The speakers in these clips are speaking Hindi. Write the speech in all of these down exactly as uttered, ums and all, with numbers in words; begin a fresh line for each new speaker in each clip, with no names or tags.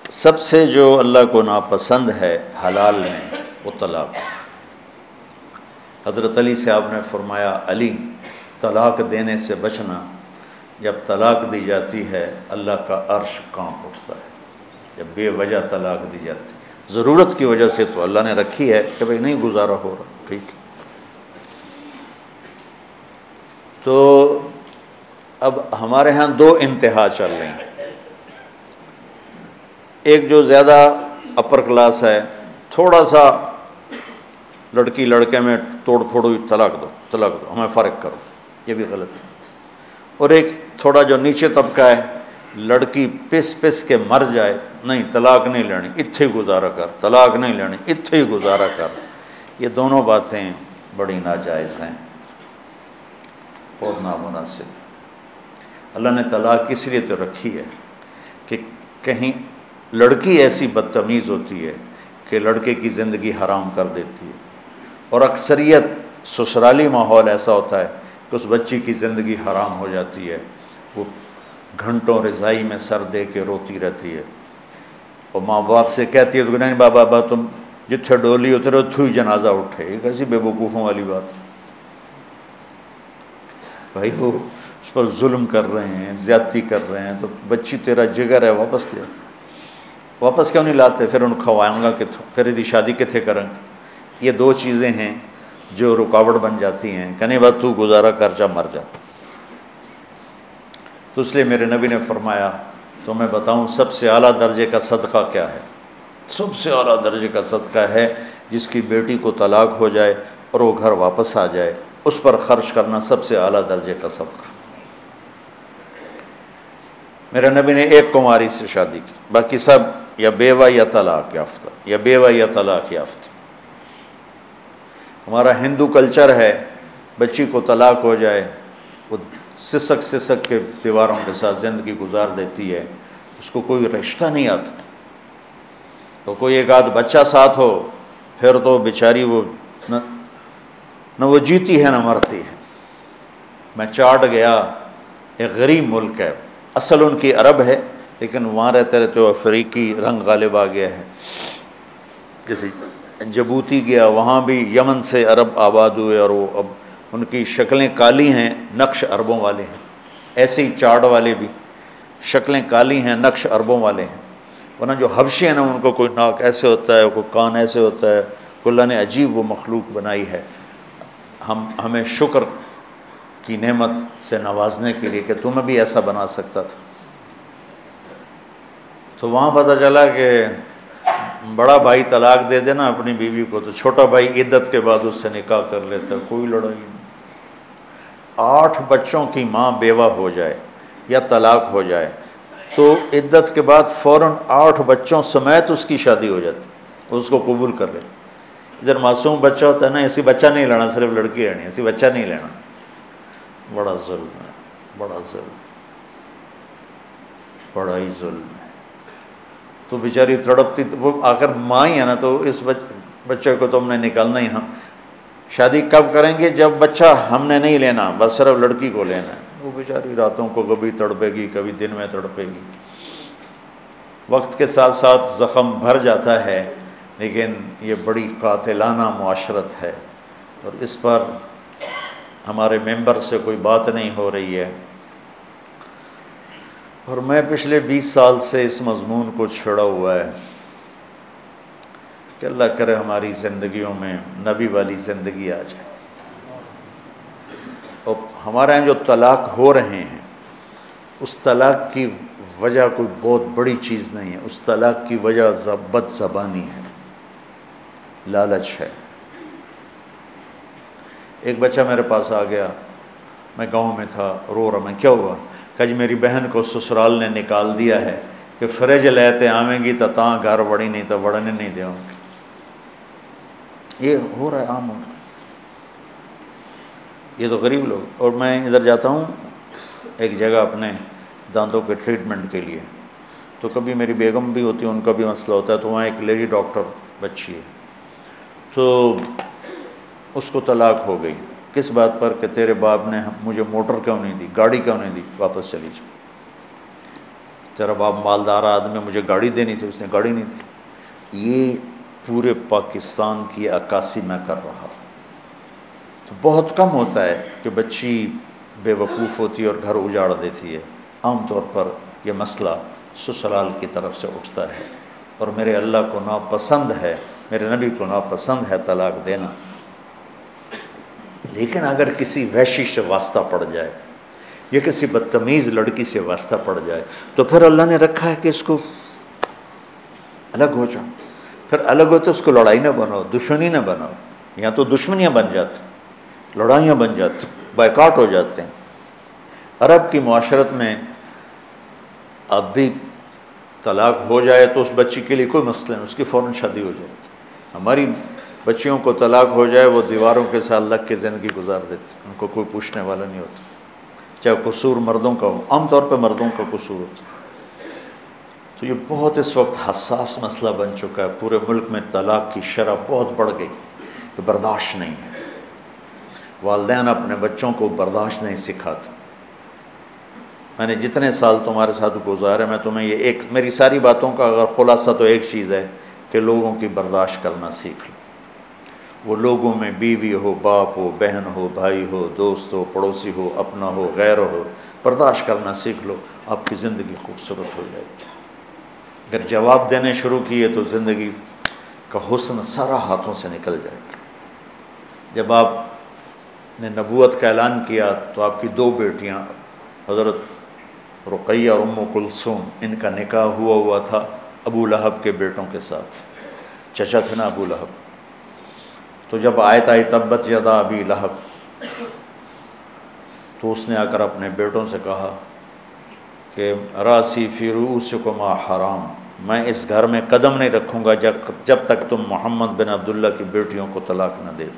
सबसे जो अल्लाह को नापसंद है हलाल में वो तलाक। हज़रत अली से आपने फरमाया, अली तलाक देने से बचना, जब तलाक दी जाती है अल्लाह का अर्श कांप उठता है। जब बेवजह तलाक दी जाती है, ज़रूरत की वजह से तो अल्लाह ने रखी है कि भाई नहीं गुजारा हो रहा, ठीक है। तो अब हमारे यहाँ दो इंतहा चल रही हैं। एक जो ज़्यादा अपर क्लास है, थोड़ा सा लड़की लड़के में तोड़ फोड़ हुई, तलाक दो तलाक दो, हमें फ़र्क करो, ये भी गलत है। और एक थोड़ा जो नीचे तबका है, लड़की पिस पिस के मर जाए, नहीं तलाक नहीं लेनी, इत्थे ही गुजारा कर, तलाक नहीं लेनी, इत्थे ही गुजारा कर। ये दोनों बातें बड़ी नाजायज़ हैं, बहुत नामुनासिब। अल्लाह ने तलाक इसलिए तो रखी है कि कहीं लड़की ऐसी बदतमीज़ होती है कि लड़के की ज़िंदगी हराम कर देती है, और अक्सरियत ससुराली माहौल ऐसा होता है कि उस बच्ची की ज़िंदगी हराम हो जाती है। वो घंटों रज़ाई में सर दे के रोती रहती है और माँ बाप से कहती है तो नहीं बाबा बा तुम जिथे डोली उतरे उथू ही जनाजा उठे। एक ऐसी बेवकूफ़ों वाली बात है भाई, वो उस पर जुल्म कर रहे हैं, ज़्यादती कर रहे हैं, तो बच्ची तेरा जिगर है, वापस ले। वापस क्यों नहीं लाते? फिर उन्हें खवाऊँगा कि फिर यदि शादी कितने करेंगे। ये दो चीज़ें हैं जो रुकावट बन जाती हैं। कहने बाद तू गुजारा कर जा, मर जा। तो इसलिए मेरे नबी ने फरमाया, तो मैं बताऊँ सबसे आला दर्जे का सदका क्या है? सबसे आला दर्जे का सदका है जिसकी बेटी को तलाक हो जाए और वो घर वापस आ जाए, उस पर ख़र्च करना सबसे आला दर्जे का सदका। मेरे नबी ने एक कुमारी से शादी की, बाकी सब या बेवा या तलाक याफ्ता, या बेवा या तलाक याफ्ता। हमारा हिंदू कल्चर है, बच्ची को तलाक हो जाए, वो सिसक सिसक के दीवारों के साथ ज़िंदगी गुजार देती है, उसको कोई रिश्ता नहीं आता। तो कोई एक आध बच्चा साथ हो, फिर तो बेचारी वो न न वो जीती है न मरती है। मैं चार्ट गया, एक गरीब मुल्क है, असल उनकी अरब है, लेकिन वहाँ रहते रहते वो अफ्रीकी रंग गालिब आ गया है। जैसे जबूती गया, वहाँ भी यमन से अरब आबाद हुए और वो अब उनकी शक्लें काली हैं, नक्श अरबों वाले हैं। ऐसे ही चार्ट वाले भी शक्लें काली हैं, नक्श अरबों वाले हैं। वरना जो हबशे हैं ना, उनको कोई नाक ऐसे होता है, कोई कान ऐसे होता है, अल्लाह ने अजीब वो मखलूक बनाई है। हम हमें शुक्र की नेमत से नवाजने के लिए कि तुम्हें भी ऐसा बना सकता था। तो वहाँ पता चला कि बड़ा भाई तलाक दे देना अपनी बीवी को, तो छोटा भाई इद्दत के बाद उससे निकाह कर लेता, कोई लड़ाई नहीं। आठ बच्चों की माँ बेवा हो जाए या तलाक हो जाए तो इद्दत के बाद फ़ौरन आठ बच्चों समेत उसकी शादी हो जाती, उसको कबूल कर ले। इधर मासूम बच्चा होता है ना, ऐसी बच्चा नहीं लेना, सिर्फ लड़की लेनी, ऐसी बच्चा नहीं लेना। बड़ा जुल्म है, बड़ा जुल्म, बड़ा ही जुल्म है। तो बेचारी तड़पती, तो वो आखिर माँ ही है ना, तो इस बच, बच्चे को तो हमने निकालना ही। हम शादी कब करेंगे? जब बच्चा हमने नहीं लेना, बस सिर्फ लड़की को लेना है। वो बेचारी रातों को कभी तड़पेगी, कभी दिन में तड़पेगी। वक्त के साथ साथ ज़ख़म भर जाता है, लेकिन ये बड़ी कातिलाना मुआशरत है और इस पर हमारे मेंबर से कोई बात नहीं हो रही है। और मैं पिछले बीस साल से इस मज़मून को छेड़ा हुआ है कि अल्लाह करे हमारी ज़िंदगियों में नबी वाली ज़िंदगी आ जाए। और हमारे यहाँ जो तलाक हो रहे हैं, उस तलाक की वजह कोई बहुत बड़ी चीज़ नहीं है। उस तलाक की वजह बदज़बानी है, लालच है। एक बच्चा मेरे पास आ गया, मैं गांव में था, रो रहा। मैं क्या हुआ? कल मेरी बहन को ससुराल ने निकाल दिया है कि फ्रिज लेते आवेंगी तो ता घर बड़ी, नहीं तो बढ़ने नहीं देंगे। ये हो रहा है, आम हो रहा है। ये तो गरीब लोग। और मैं इधर जाता हूँ एक जगह अपने दांतों के ट्रीटमेंट के लिए, तो कभी मेरी बेगम भी होती है, उनका भी मसला होता है। तो वहाँ एक लेडी डॉक्टर बच्ची है, तो उसको तलाक हो गई। किस बात पर? कि तेरे बाप ने मुझे मोटर क्यों नहीं दी, गाड़ी क्यों नहीं दी, वापस चली जाओ। तेरा बाप मालदार आदमी, मुझे गाड़ी देनी थी, उसने गाड़ी नहीं दी। ये पूरे पाकिस्तान की अक्कासी मैं कर रहा। तो बहुत कम होता है कि बच्ची बेवकूफ़ होती है और घर उजाड़ देती है। आम तौर पर यह मसला ससुराल की तरफ से उठता है और मेरे अल्लाह को नापसंद है, मेरे नबी को नापसंद है तलाक देना। लेकिन अगर किसी वैशी से वास्ता पड़ जाए या किसी बदतमीज़ लड़की से वास्ता पड़ जाए तो फिर अल्लाह ने रखा है कि इसको अलग हो जाओ। फिर अलग हो तो उसको लड़ाई ना बनाओ, दुश्मनी ना बनाओ। यहाँ तो दुश्मनियाँ बन जाती, लड़ाइयाँ बन जाती, बायकाट हो जाते हैं। अरब की मुआशरत में अब भी तलाक हो जाए तो उस बच्ची के लिए कोई मसला नहीं, उसकी फ़ौरन शादी हो जाएगी। हमारी बच्चियों को तलाक हो जाए वो दीवारों के साथ लग के ज़िंदगी गुजार देते, उनको कोई पूछने वाला नहीं होता, चाहे कसूर मर्दों का हो। आम तौर पर मर्दों का कसूर होता। तो ये बहुत इस वक्त हसास मसला बन चुका है। पूरे मुल्क में तलाक की शरह बहुत बढ़ गई कि बर्दाश्त नहीं है। वालिदैन अपने बच्चों को बर्दाश्त नहीं सिखाते। मैंने जितने साल तुम्हारे साथ गुजारे, मैं तुम्हें ये एक, मेरी सारी बातों का अगर खुलासा तो एक चीज़ है कि लोगों की बर्दाश्त करना सीख लो। वो लोगों में बीवी हो, बाप हो, बहन हो, भाई हो, दोस्त हो, पड़ोसी हो, अपना हो, गैर हो, बर्दाश्त करना सीख लो, आपकी ज़िंदगी खूबसूरत हो जाएगी। अगर जवाब देने शुरू किए तो ज़िंदगी का हुस्न सारा हाथों से निकल जाएगा। जब आपने नबूवत का ऐलान किया तो आपकी दो बेटियां हज़रत रुक़ैया और उम्मु कुलसूम, इनका निकाह हुआ हुआ था अबू लहब के बेटों के साथ। चचा थे ना अबू लहब। तो जब आयत आई तब्बत यदा अबी लहब, तो उसने आकर अपने बेटों से कहा कि रासी फ़िरूसकुमा हराम, मैं इस घर में कदम नहीं रखूँगा जब जब तक तुम मोहम्मद बिन अब्दुल्ला की बेटियों को तलाक न दे।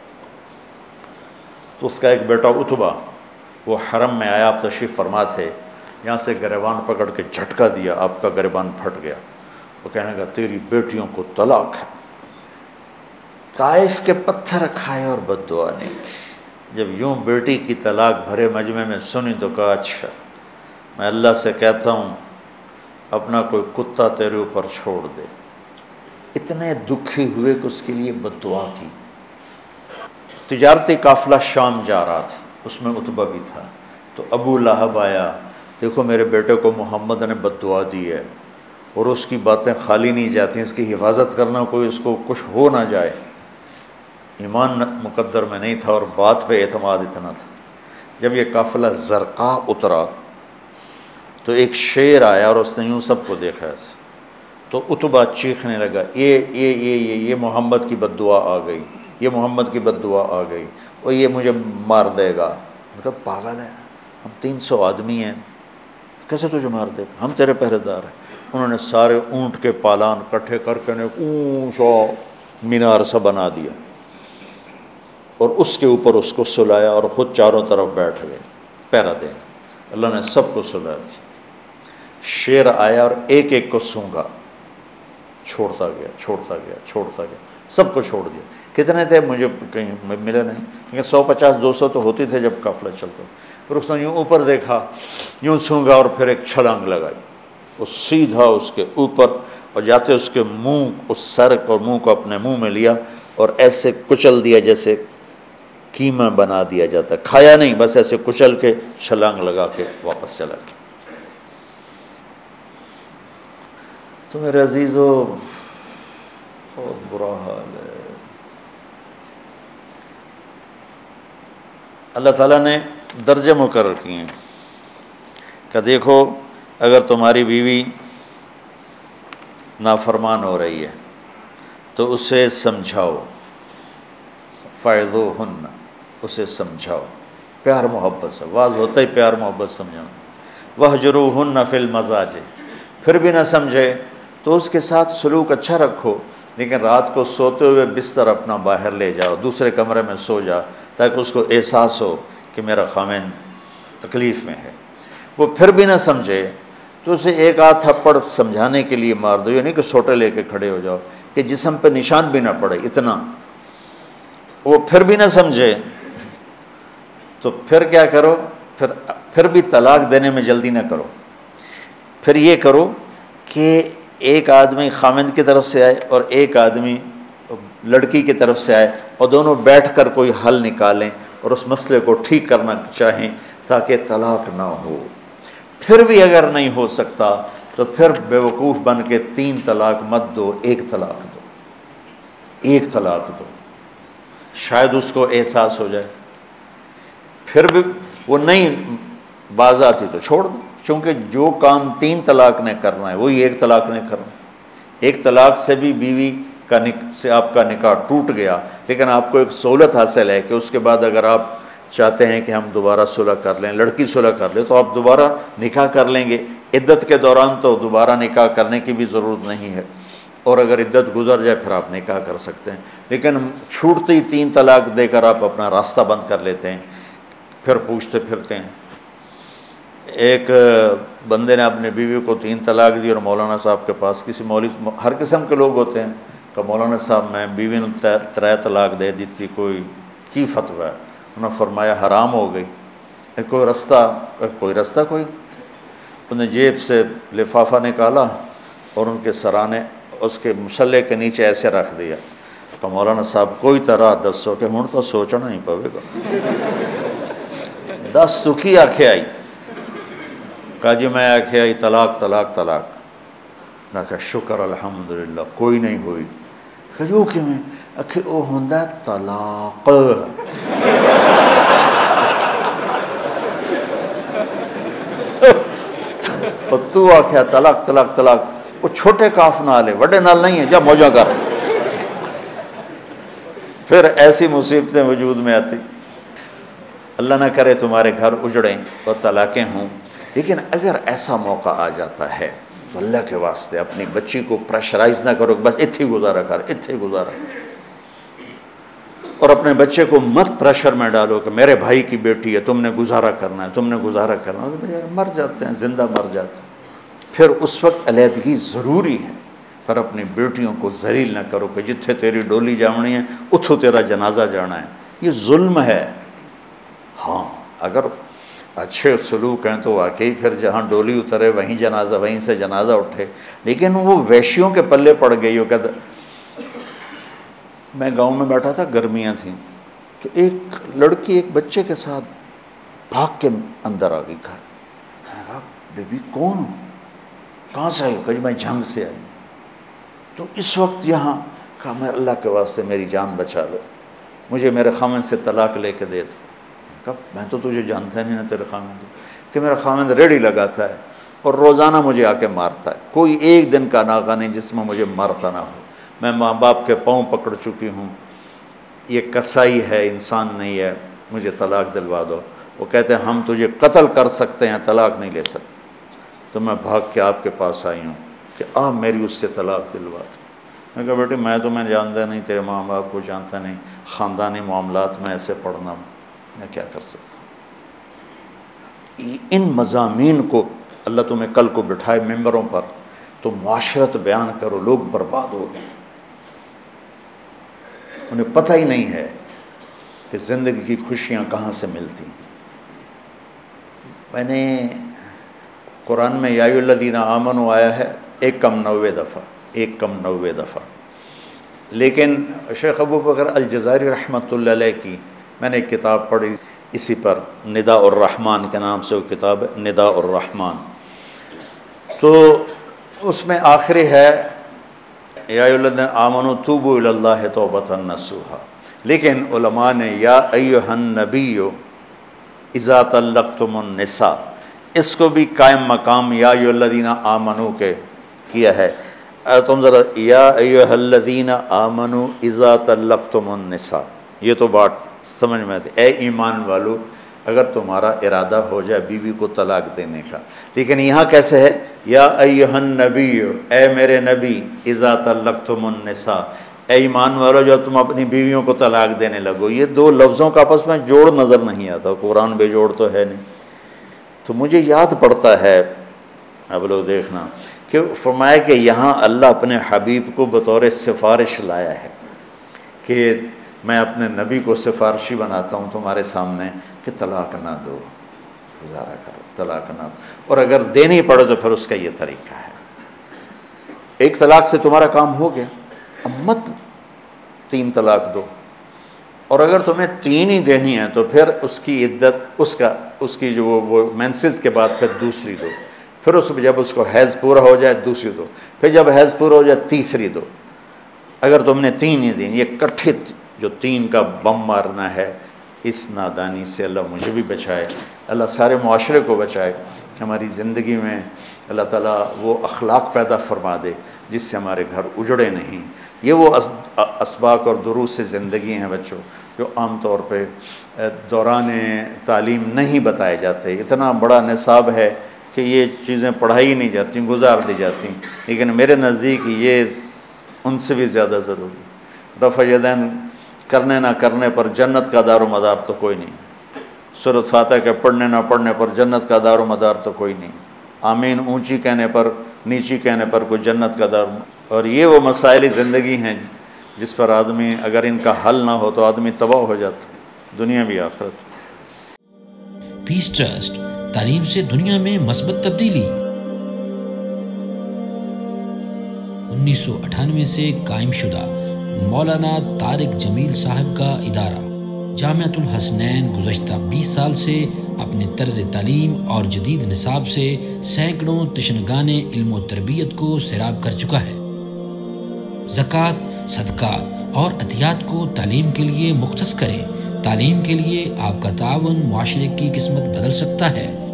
तो उसका एक बेटा उतबा, वो हरम में आया, आप तशरीफ़ फरमा थे, यहाँ से गिरबान पकड़ के झटका दिया, आपका गिरबान फट गया। वो कहने लगा तेरी बेटियों को तलाक है। ताइफ के पत्थर खाए और बद्दुआ नहीं की। जब यूँ बेटी की तलाक भरे मजमे में सुनी तो कहा अच्छा, मैं अल्लाह से कहता हूँ अपना कोई कुत्ता तेरे ऊपर छोड़ दे। इतने दुखी हुए कि उसके लिए बद्दुआ की। तिजारती काफ़िला शाम जा रहा था, उसमें उतबा भी था। तो अबू लहब आया, देखो मेरे बेटे को मोहम्मद ने बद्दुआ दी है और उसकी बातें खाली नहीं जाती, इसकी हिफाजत करना, कोई उसको कुछ हो ना जाए। ईमान मुकद्दर में नहीं था और बात पे एतमाद इतना था। जब ये काफ़िला ज़रक़ा उतरा तो एक शेर आया और उसने यूँ सबको देखा ऐसे। तो उतबा चीखने लगा, ये ये ये ये ये मोहम्मद की बद्दुआ आ गई, ये मोहम्मद की बद्दुआ आ गई और ये मुझे मार देगा। मतलब पागल है, हम तीन सौ आदमी हैं, कैसे तुझे मार देगा, हम तेरे पहरेदार हैं। उन्होंने सारे ऊँट के पालान इकट्ठे करके ने ऊँचा मीनार सा बना दिया और उसके ऊपर उसको सुलाया और ख़ुद चारों तरफ बैठ गए पहरा दें। अल्लाह ने सबको सुलाया। शेर आया और एक एक को सूंघा, छोड़ता गया छोड़ता गया छोड़ता गया, सबको छोड़ दिया। कितने थे मुझे कहीं मिले नहीं, क्योंकि सौ पचास दो सौ तो होती थे जब काफ़िला चलता। फिर उसने यूँ ऊपर देखा, यूँ सूंघा और फिर एक छलांग लगाई, वो सीधा उसके ऊपर और जाते उसके मुंह, उस सर और मुंह को अपने मुंह में लिया और ऐसे कुचल दिया जैसे कीमा बना दिया जाता। खाया नहीं, बस ऐसे कुचल के छलांग लगा के वापस चला गया। तो मेरे अजीज़ों बहुत बुरा हाल है। अल्लाह ताला ने दर्जे मुकर्रर किए हैं कि देखो अगर तुम्हारी बीवी नाफरमान हो रही है तो उसे समझाओ, फ़ायज़ूहुन्ना, उसे समझाओ, प्यार मोहब्बत से। वाज़ होता ही प्यार मोहब्बत समझाओ। वहजुरूहुन्ना फ़िल मज़ाजी, फिर भी ना समझे तो उसके साथ सलूक अच्छा रखो, लेकिन रात को सोते हुए बिस्तर अपना बाहर ले जाओ, दूसरे कमरे में सो जा, ताकि उसको एहसास हो कि मेरा ख़ाविंद तकलीफ़ में है। वो फिर भी ना समझे तो उसे एक आध थप्पड़ समझाने के लिए मार दो, ये नहीं कि सोटे लेके खड़े हो जाओ कि जिस्म पे निशान भी ना पड़े इतना। वो फिर भी ना समझे तो फिर क्या करो, फिर फिर भी तलाक देने में जल्दी ना करो। फिर ये करो कि एक आदमी खामिद की तरफ से आए और एक आदमी लड़की की तरफ से आए और दोनों बैठकर कोई हल निकालें और उस मसले को ठीक करना चाहें ताकि तलाक ना हो। फिर भी अगर नहीं हो सकता तो फिर बेवकूफ़ बन के तीन तलाक मत दो, एक तलाक दो, एक तलाक दो, शायद उसको एहसास हो जाए। फिर भी वो नहीं बाज आती तो छोड़ दो, क्योंकि जो काम तीन तलाक ने करना है वही एक तलाक ने करना। एक तलाक से भी बीवी का निक से आपका निकाह टूट गया, लेकिन आपको एक सहूलत हासिल है कि उसके बाद अगर आप चाहते हैं कि हम दोबारा सुलह कर लें, लड़की सुलह कर ले, तो आप दोबारा निकाह कर लेंगे। इद्दत के दौरान तो दोबारा निकाह करने की भी ज़रूरत नहीं है, और अगर इद्दत गुजर जाए फिर आप निकाह कर सकते हैं। लेकिन छूटते ही तीन तलाक देकर आप अपना रास्ता बंद कर लेते हैं, फिर पूछते फिरते हैं। एक बंदे ने अपनी बीवी को तीन तलाक दी और मौलाना साहब के पास, किसी मौलवी, हर किस्म के लोग होते हैं, कि मौलाना साहब मैं बीवी ने त्रै तलाक दे दी थी, कोई की फतवा है? उन्होंने फरमाया हराम हो गई, कोई रास्ता कोई रास्ता कोई उन्हें जेब से लिफाफा निकाला और उनके सराने उसके मुसल्ले के नीचे ऐसे रख दिया। तो मौलाना साहब कोई तरह दसो कि हुण तो सोचना ही पवेगा, दस तू की आखे आई? कहा जी मैं आखे आई तलाक तलाक तलाक। मैं कहा शुक्र अल्हम्दुलिल्लाह कोई नहीं हुई। कहो क्यों? आखे वो होंदा तलाक। और तू आख्या तलाक तलाक तलाक, वो छोटे काफ नाल है, वड्डे नाल नहीं है, जा मौजा कर। फिर ऐसी मुसीबतें वजूद में आती। अल्लाह ना करे तुम्हारे घर उजड़ें और तलाक़ें हों, लेकिन अगर ऐसा मौका आ जाता है तो अल्लाह के वास्ते अपनी बच्ची को प्रेशराइज ना करो, बस इत्थे गुजारा कर, इत्थे गुजारा। और अपने बच्चे को मत प्रेशर में डालो कि मेरे भाई की बेटी है, तुमने गुजारा करना है, तुमने गुजारा करना है। तो यार मर जाते हैं, जिंदा मर जाते हैं। फिर उस वक्त अलहदगी ज़रूरी है। पर अपनी बेटियों को जलील ना करो कि जिथे तेरी डोली जानी है उथों तेरा जनाजा जाना है, ये जुल्म है। हाँ, अगर अच्छे सलूक हैं तो वाकई फिर जहाँ डोली उतरे वहीं जनाजा, वहीं से जनाजा उठे। लेकिन वो वैश्यों के पल्ले पड़ गई हो। कहता मैं गांव में बैठा था, गर्मियाँ थीं, तो एक लड़की एक बच्चे के साथ भाग के अंदर आ गई घर। मैंने कहा बेबी कौन हो, कहाँ से आई हो? कहीं मैं जंग से आई। तो इस वक्त यहाँ कहा मैं अल्लाह के वास्ते मेरी जान बचा लो, मुझे मेरे खामिद से तलाक लेके दे दो। कहा मैं तो तुझे जानता नहीं ना तेरे खामिद कि मेरा खामिद रेड़ी लगाता है और रोज़ाना मुझे आके मारता है, कोई एक दिन का नागा नहीं जिसमें मुझे मारता ना हो। मैं माँ बाप के पाँव पकड़ चुकी हूँ, ये कसाई है, इंसान नहीं है, मुझे तलाक दिलवा दो। वो कहते हैं हम तुझे कत्ल कर सकते हैं, तलाक नहीं ले सकते। तो मैं भाग के आपके पास आई हूँ कि आप मेरी उससे तलाक दिलवा दो। मैं कहा बेटे मैं तो मैं जानता नहीं, तेरे माँ बाप को जानता नहीं, ख़ानदानी मामलात में ऐसे पढ़ना मैं क्या कर सकता हूँ। इन मज़ामीन को अल्लाह तुम्हें कल को बिठाए मेंबरों पर तो मुआशरत बयान करो, लोग बर्बाद हो गए, उन्हें पता ही नहीं है कि ज़िंदगी की खुशियाँ कहाँ से मिलती। मैंने कुरान में या अय्युहल्लज़ीना आमनू आया है एक कम नौवे दफ़ा, एक कम नौवे दफ़ा। लेकिन शेख अबू बकर अल-जज़ारी रहमतुल्लाह अलैह की मैंने एक किताब पढ़ी इसी पर, निदा और रहमान के नाम से वो किताब है, निदा और रहमान। तो उसमें आखिरी है या अय्युहल्लज़ीना आमनू तूबू इलल्लाहि तौबतन नसूहा। लेकिन उलमा ने या अय्युहन नबिय्यु इज़ा तल्लक़्तुमुन निसा, इसको भी कायम मकाम या अय्युहल्लज़ीना आमनू के किया है। तुम ज़रा या अय्युहल्लज़ीना आमनू इज़ा तल्लक़्तुमुन निसा, ये तो बात समझ में आती। ए ईमान वालो अगर तुम्हारा इरादा हो जाए बीवी को तलाक देने का। लेकिन यहाँ कैसे है या अय्युहन नबिय्यु, ए मेरे नबी, इज़ा तल्लक़्तुमुन निसा, ए ईमान वालो जब तुम अपनी बीवियों को तलाक देने लगो। ये दो लफ्ज़ों का आपस में जोड़ नज़र नहीं आता, कुरान बेजोड़ तो है नहीं। तो मुझे याद पड़ता है, अब लोग देखना कि फरमाया कि यहाँ अल्लाह अपने हबीब को बतौर सिफारिश लाया है कि मैं अपने नबी को सिफारशी बनाता हूँ तुम्हारे सामने कि तलाक ना दो, गुजारा करो, तलाक ना, और अगर देनी पड़े तो फिर उसका ये तरीका है। एक तलाक से तुम्हारा काम हो गया, अब मत तीन तलाक दो, और अगर तुम्हें तीन ही देनी है तो फिर उसकी इद्दत, उसका उसकी जो वो वो मेंसेस के बाद फिर दूसरी दो, फिर उस जब उसको हैज़ पूरा हो जाए दूसरी दो, फिर जब हैज़ पूरा हो जाए तीसरी दो। अगर तुमने तीन ही दिन, ये कथित जो तीन का बम मारना है, इस नादानी से अल्लाह मुझे भी बचाए, अल्लाह सारे मुआशरे को बचाए कि हमारी ज़िंदगी में अल्लाह ताला वो अखलाक पैदा फरमा दे जिससे हमारे घर उजड़े नहीं। ये वो अस, असबाक और दुरूस से ज़िंदगी हैं बच्चों, जो आम तौर पे दौरान तालीम नहीं बताए जाते। इतना बड़ा निसाब है कि ये चीज़ें पढ़ाई नहीं जाती, गुजार दी जाती, लेकिन मेरे नज़दीक ये उनसे भी ज़्यादा ज़रूरी। रफ़ा यदैन करने ना करने पर जन्नत का दारो मदार तो कोई नहीं, सूरत फातिहा के पढ़ने ना पढ़ने पर जन्नत का दारो मदार तो कोई नहीं, आमीन ऊंची कहने पर नीची कहने पर कोई जन्नत का दार। और ये वो मसाइल ज़िंदगी हैं जिस पर आदमी, अगर इनका हल ना हो तो आदमी तबाह हो जाता, दुनिया भी आखिरत।
पीस ट्रस्ट, तालीम से दुनिया में मस्बत तब्दीली। उन्नीस सौ अठानवे से कायम शुदा मौलाना तारिक जमील साहब का इदारा जामिअतुल हसनैन गुज़श्ता बीस साल से अपने तर्ज तालीम और जदीद निसाब से सैकड़ों तशनगाने इल्म व तरबियत को सैराब कर चुका है। ज़कात, सदक़ात और अतियात को तालीम के लिए मुख्तस करें। तालीम के लिए आपका तावन मुआशरे की किस्मत बदल सकता है।